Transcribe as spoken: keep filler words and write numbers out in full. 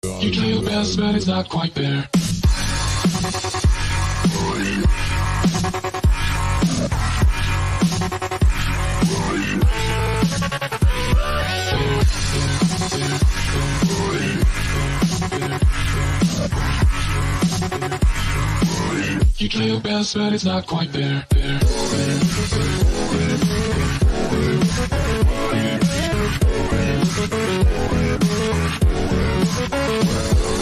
You try your best, but it's not quite there. You try your best, but it's not quite there. there, there.